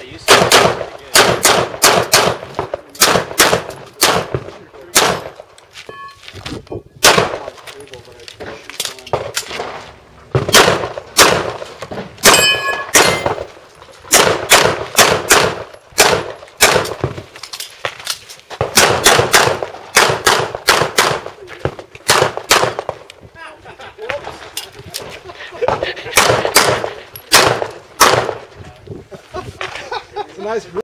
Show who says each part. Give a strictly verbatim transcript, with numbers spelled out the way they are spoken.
Speaker 1: used to be pretty good.
Speaker 2: It's a nice